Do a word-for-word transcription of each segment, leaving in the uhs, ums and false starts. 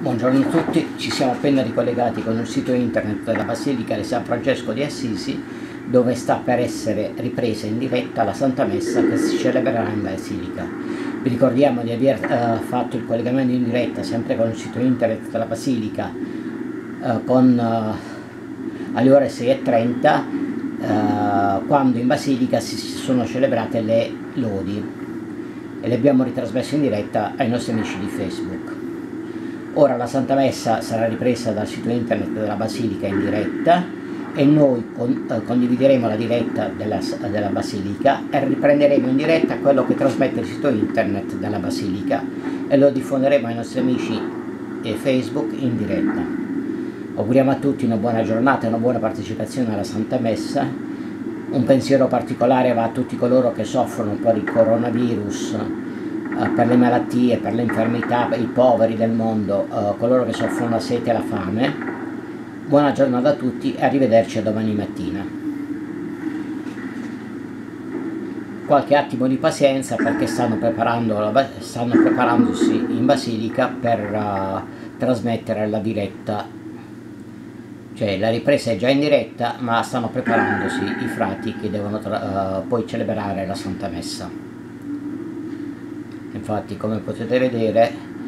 Buongiorno a tutti, ci siamo appena ricollegati con il sito internet della Basilica di San Francesco di Assisi, dove sta per essere ripresa in diretta la Santa Messa che si celebrerà in Basilica. Vi ricordiamo di aver eh, fatto il collegamento in diretta sempre con il sito internet della Basilica eh, con, eh, alle ore sei e trenta, eh, quando in Basilica si sono celebrate le lodi e le abbiamo ritrasmesse in diretta ai nostri amici di Facebook. Ora la Santa Messa sarà ripresa dal sito internet della Basilica in diretta e noi con, eh, condivideremo la diretta della, della Basilica e riprenderemo in diretta quello che trasmette il sito internet della Basilica e lo diffonderemo ai nostri amici e Facebook in diretta. Auguriamo a tutti una buona giornata e una buona partecipazione alla Santa Messa. Un pensiero particolare va a tutti coloro che soffrono per il coronavirus, per le malattie, per le infermità, i poveri del mondo, uh, coloro che soffrono la sete e la fame. Buona giornata a tutti e arrivederci a domani mattina. Qualche attimo di pazienza perché stanno, preparando la, stanno preparandosi in Basilica per uh, trasmettere la diretta, cioè la ripresa è già in diretta, ma stanno preparandosi i frati che devono uh, poi celebrare la Santa Messa. Infatti, come potete vedere,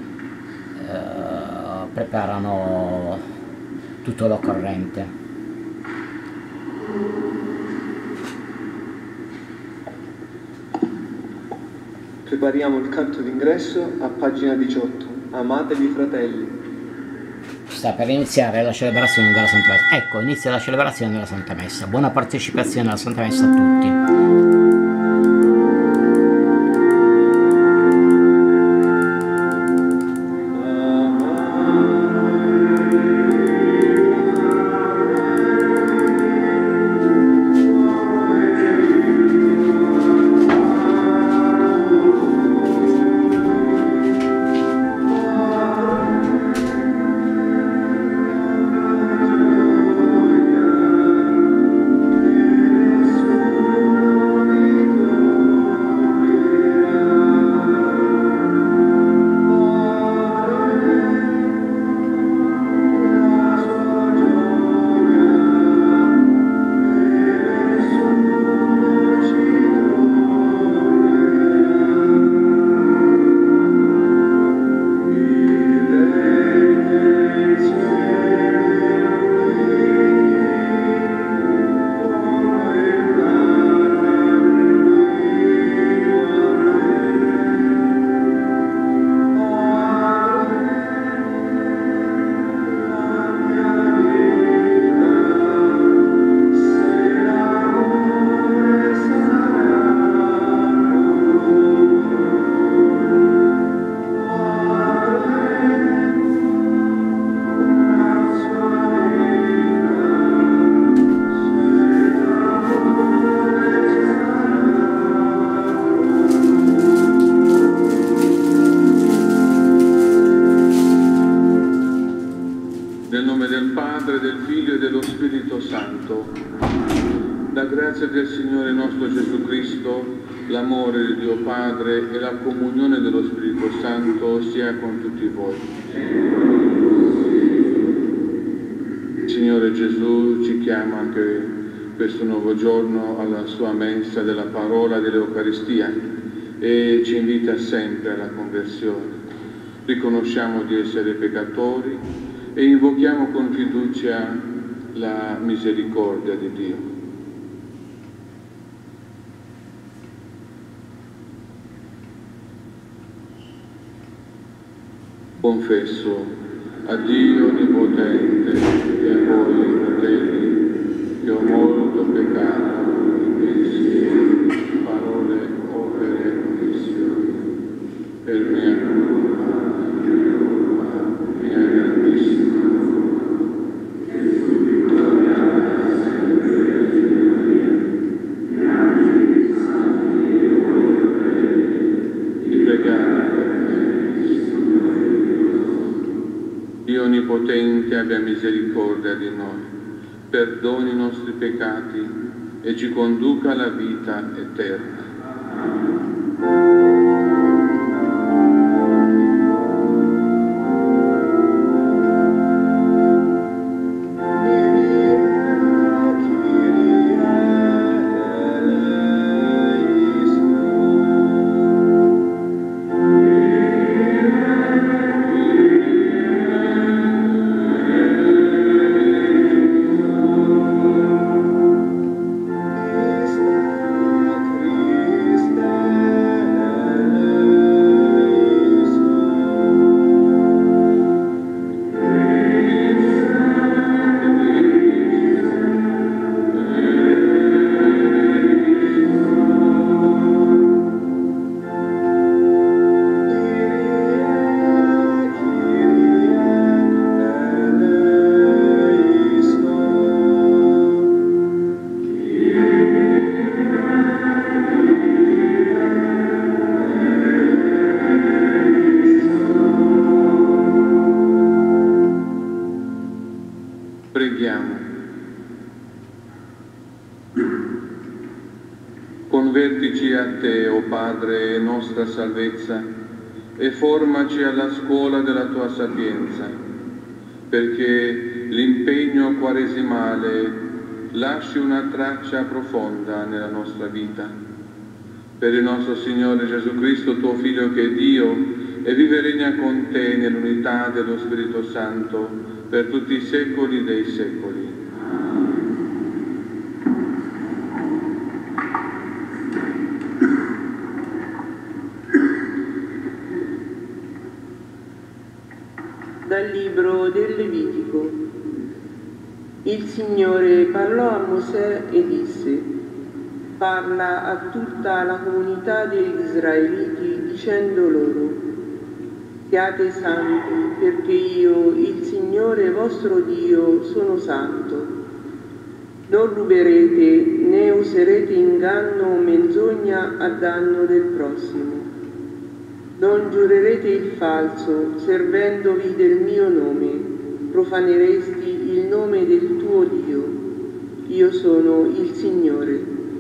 eh, preparano tutto l'occorrente. Prepariamo il canto d'ingresso a pagina diciotto. Amatevi fratelli. Sta per iniziare la celebrazione della Santa Messa. Ecco, inizia la celebrazione della Santa Messa. Buona partecipazione alla Santa Messa a tutti. Del Signore nostro Gesù Cristo, l'amore di Dio Padre e la comunione dello Spirito Santo sia con tutti voi. Il Signore Gesù ci chiama anche questo nuovo giorno alla sua mensa della parola dell'Eucaristia e ci invita sempre alla conversione. Riconosciamo di essere peccatori e invochiamo con fiducia la misericordia di Dio. Confesso a Dio Onnipotente e a voi, fratelli, che ho molto peccato in pensieri, parole, opere e omissioni, per mia colpa, mia colpa, mia grandissima colpa, che subito sempre mi amici santi e voi fratelli, di pregare per me. Dio Onnipotente abbia misericordia di noi, perdoni i nostri peccati e ci conduca alla vita eterna. Conducici a te, o Padre, nostra salvezza, e formaci alla scuola della tua sapienza, perché l'impegno quaresimale lasci una traccia profonda nella nostra vita. Per il nostro Signore Gesù Cristo, tuo Figlio che è Dio, e vive e regna con te nell'unità dello Spirito Santo per tutti i secoli dei secoli. Dal libro del Levitico. Il Signore parlò a Mosè e disse: parla a tutta la comunità degli Israeliti dicendo loro: siate santi, perché io, il Signore vostro Dio, sono santo. Non ruberete né userete inganno o menzogna a danno del prossimo. Non giurerete il falso, servendovi del mio nome, profaneresti il nome del tuo Dio. Io sono il Signore.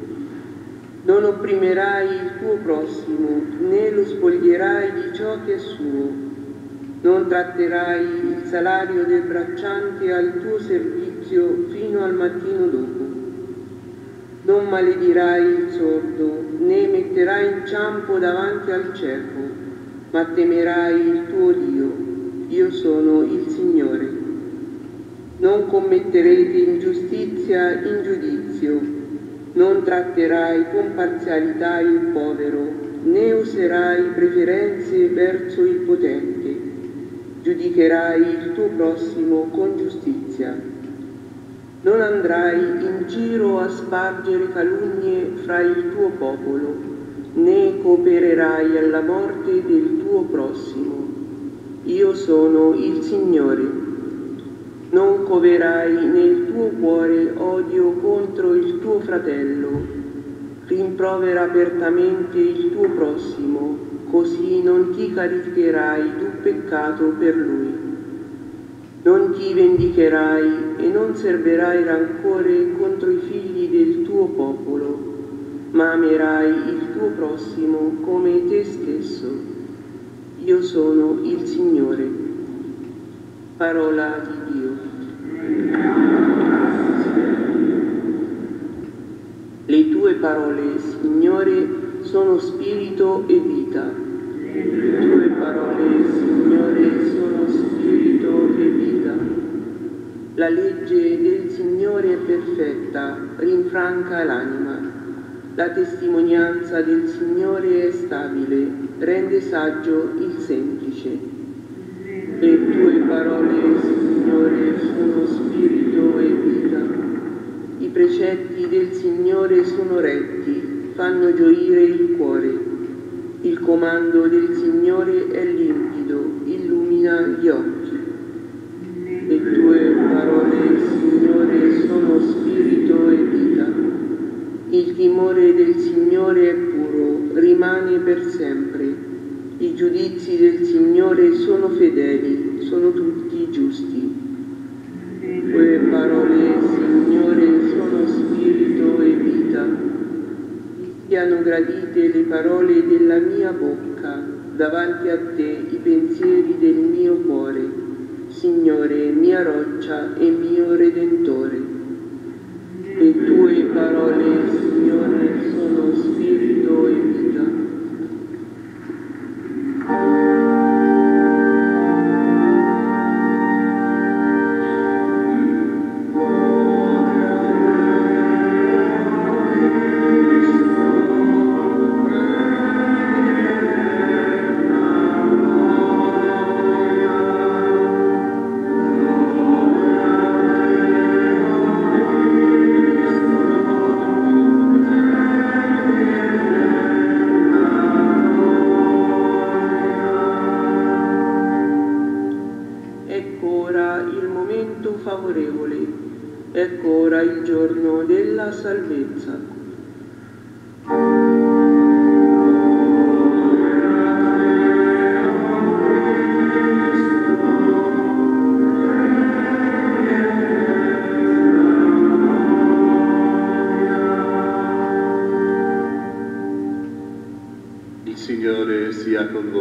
Non opprimerai il tuo prossimo, né lo spoglierai di ciò che è suo. Non tratterai il salario del bracciante al tuo servizio fino al mattino dopo. Non maledirai il sordo, né metterai inciampo davanti al cieco, ma temerai il tuo Dio. Io sono il Signore. Non commetterete ingiustizia in giudizio, non tratterai con parzialità il povero, né userai preferenze verso il potente. Giudicherai il tuo prossimo con giustizia. Non andrai in giro a spargere calunnie fra il tuo popolo, né coopererai alla morte del tuo prossimo. Io sono il Signore. Non coverai nel tuo cuore odio contro il tuo fratello. Rimprovera apertamente il tuo prossimo, così non ti caricherai d'un peccato per lui. Non ti vendicherai e non serberai rancore contro i figli del tuo popolo, ma amerai il tuo prossimo come te stesso. Io sono il Signore. Parola di Dio. Le tue parole, Signore, sono spirito e vita. Le tue parole, Signore, sono spirito e vita. La legge del Signore è perfetta, rinfranca l'anima. La testimonianza del Signore è stabile, rende saggio il semplice. Le tue parole, Signore, sono spirito e vita. I precetti del Signore sono retti, fanno gioire il cuore. Il comando del Signore è limpido, illumina gli occhi. Le tue parole, Signore, sono spirito e vita. Il timore del Signore è puro, rimane per sempre. I giudizi del Signore sono fedeli, sono tutti giusti. Le tue parole, Signore, sono spirito e vita. Siano gradite le parole della mia bocca, davanti a te i pensieri del mio cuore, Signore, mia roccia e mio Redentore. Le tue parole, Signore, sono spirito e vita. Ecco ora il giorno della salvezza.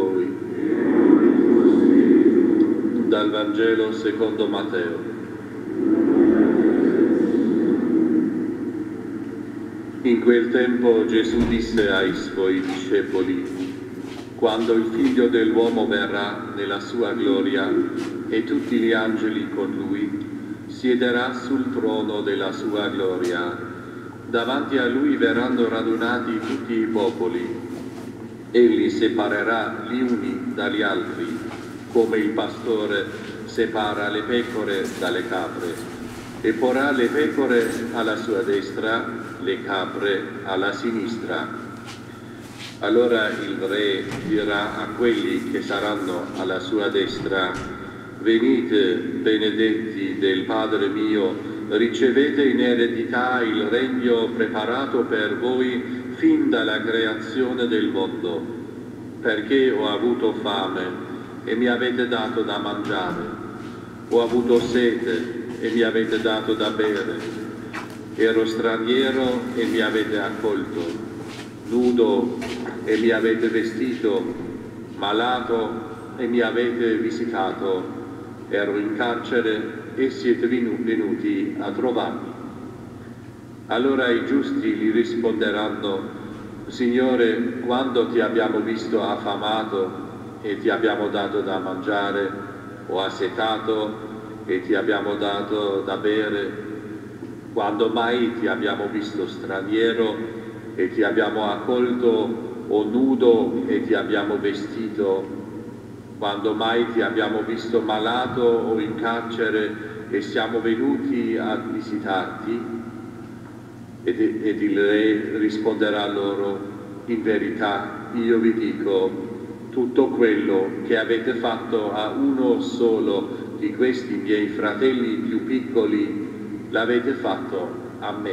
voi. Dal Vangelo secondo Matteo. In quel tempo Gesù disse ai suoi discepoli: quando il Figlio dell'uomo verrà nella sua gloria e tutti gli angeli con lui, siederà sul trono della sua gloria. Davanti a lui verranno radunati tutti i popoli. Egli separerà gli uni dagli altri, come il pastore separa le pecore dalle capre, e porrà le pecore alla sua destra, le capre alla sinistra. Allora il re dirà a quelli che saranno alla sua destra: venite, benedetti del Padre mio, ricevete in eredità il regno preparato per voi fin dalla creazione del mondo, perché ho avuto fame e mi avete dato da mangiare, ho avuto sete e mi avete dato da bere, ero straniero e mi avete accolto, nudo e mi avete vestito, malato e mi avete visitato, ero in carcere e siete venuti a trovarmi. Allora i giusti gli risponderanno: Signore, quando ti abbiamo visto affamato e ti abbiamo dato da mangiare, o assetato e ti abbiamo dato da bere? Quando mai ti abbiamo visto straniero e ti abbiamo accolto, o nudo e ti abbiamo vestito? Quando mai ti abbiamo visto malato o in carcere e siamo venuti a visitarti? Ed, ed il re risponderà loro: in verità io vi dico, tutto quello che avete fatto a uno solo di questi miei fratelli più piccoli, l'avete fatto a me.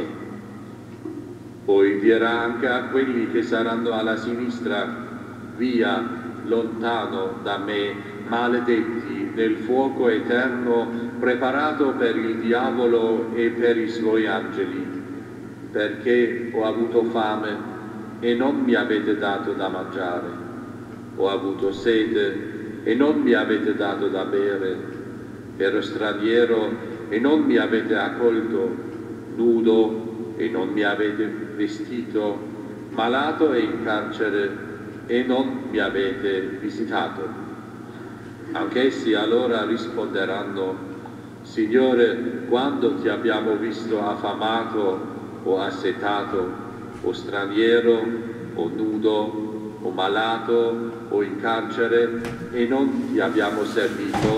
Poi dirà anche a quelli che saranno alla sinistra: via, lontano da me, maledetti, nel fuoco eterno preparato per il diavolo e per i suoi angeli, perché ho avuto fame e non mi avete dato da mangiare, ho avuto sete e non mi avete dato da bere, ero straniero e non mi avete accolto, nudo e non mi avete vestito, malato e in carcere e non mi avete visitato. Anch'essi allora risponderanno: Signore, quando ti abbiamo visto affamato o assetato, o straniero, o nudo, o malato, o in carcere, e non ti abbiamo servito?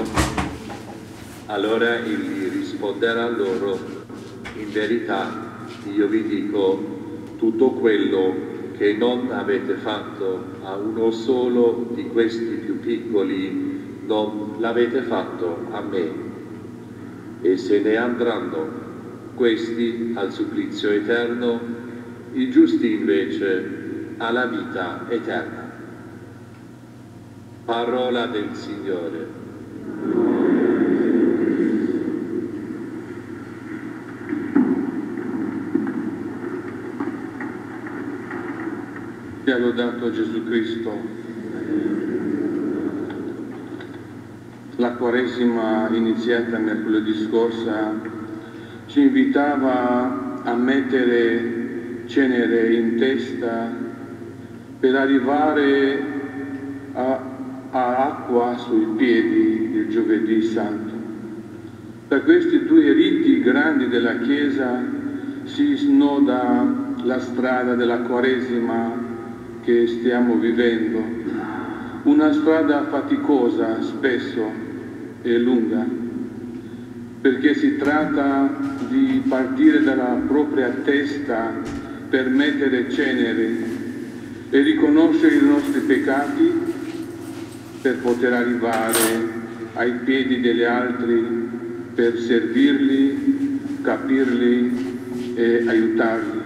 Allora egli risponderà loro: in verità io vi dico, tutto quello che non avete fatto a uno solo di questi più piccoli, non l'avete fatto a me. E se ne andranno questi al supplizio eterno, i giusti invece alla vita eterna. Parola del Signore. Sia lodato Gesù Cristo. La Quaresima iniziata mercoledì scorsa ci invitava a mettere cenere in testa per arrivare a, a acqua sui piedi il giovedì santo. Per questi due riti grandi della Chiesa si snoda la strada della Quaresima che stiamo vivendo, una strada faticosa spesso e lunga, perché si tratta di partire dalla propria testa per mettere cenere e riconoscere i nostri peccati per poter arrivare ai piedi degli altri, per servirli, capirli e aiutarli.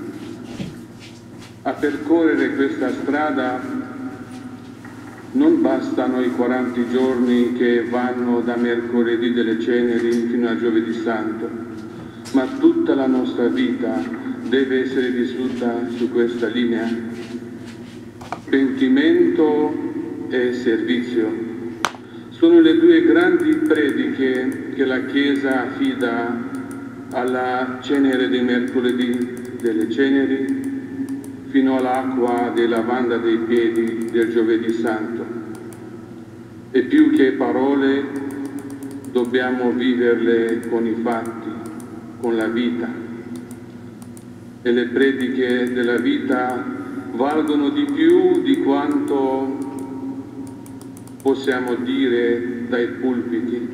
A percorrere questa strada non bastano i quaranta giorni che vanno da mercoledì delle ceneri fino a giovedì santo, ma tutta la nostra vita deve essere vissuta su questa linea. Pentimento e servizio. Sono le due grandi prediche che la Chiesa affida alla cenere di mercoledì delle ceneri fino all'acqua di lavanda dei piedi del giovedì santo. E più che parole dobbiamo viverle con i fatti, con la vita. E le prediche della vita valgono di più di quanto possiamo dire dai pulpiti.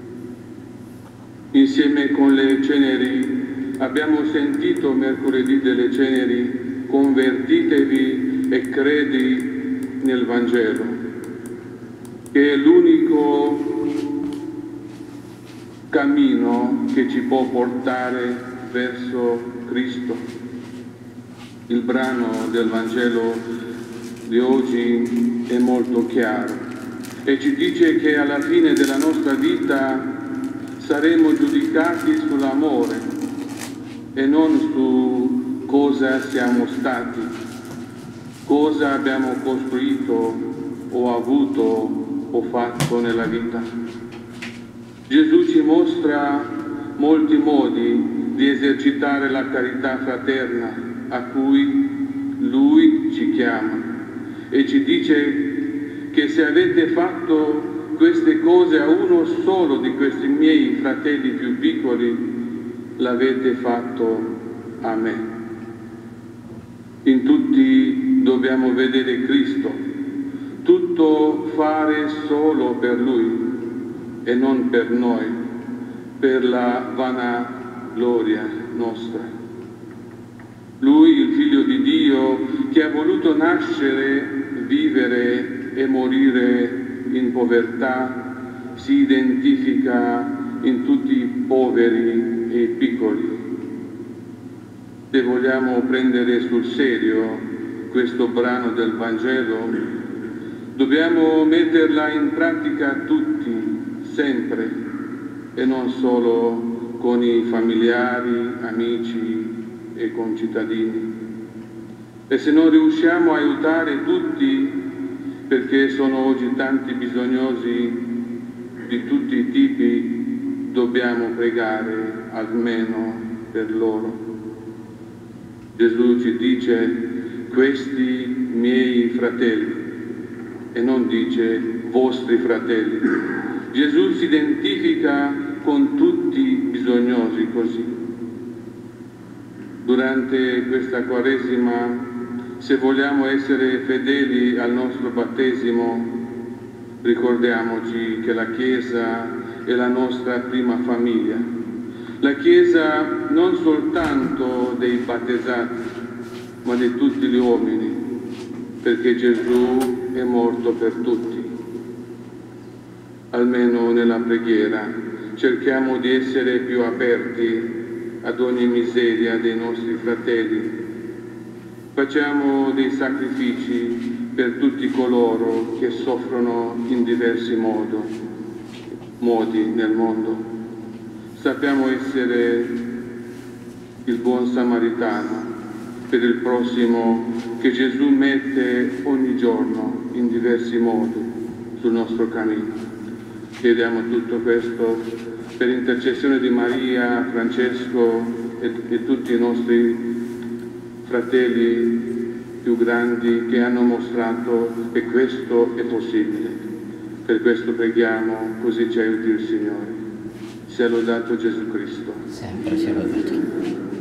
Insieme con le ceneri abbiamo sentito mercoledì delle ceneri: convertitevi e credi nel Vangelo, che è l'unico cammino che ci può portare verso Cristo. Il brano del Vangelo di oggi è molto chiaro e ci dice che alla fine della nostra vita saremo giudicati sull'amore e non su cosa siamo stati, cosa abbiamo costruito o avuto o fatto nella vita. Gesù ci mostra molti modi di esercitare la carità fraterna a cui Lui ci chiama e ci dice che se avete fatto queste cose a uno solo di questi miei fratelli più piccoli, l'avete fatto a me. In tutti dobbiamo vedere Cristo, tutto fare solo per Lui e non per noi, per la vana gloria nostra. Lui, il Figlio di Dio, che ha voluto nascere, vivere e morire in povertà, si identifica in tutti i poveri e i piccoli. Se vogliamo prendere sul serio questo brano del Vangelo, dobbiamo metterla in pratica tutti, sempre, e non solo con i familiari, amici e concittadini. E se non riusciamo a aiutare tutti, perché sono oggi tanti bisognosi di tutti i tipi, dobbiamo pregare almeno per loro. Gesù ci dice: questi miei fratelli, e non dice vostri fratelli. Gesù si identifica con tutti i bisognosi così. Durante questa Quaresima, se vogliamo essere fedeli al nostro battesimo, ricordiamoci che la Chiesa è la nostra prima famiglia. La Chiesa non soltanto dei battezzati, ma di tutti gli uomini, perché Gesù è morto per tutti. Almeno nella preghiera cerchiamo di essere più aperti ad ogni miseria dei nostri fratelli. Facciamo dei sacrifici per tutti coloro che soffrono in diversi modi, modi nel mondo. Sappiamo essere il buon samaritano per il prossimo che Gesù mette ogni giorno in diversi modi sul nostro cammino. Chiediamo tutto questo per intercessione di Maria, Francesco e, e tutti i nostri fratelli più grandi che hanno mostrato che questo è possibile. Per questo preghiamo, così ci aiuti il Signore. Sia lodato Gesù Cristo. Sempre sia lodato.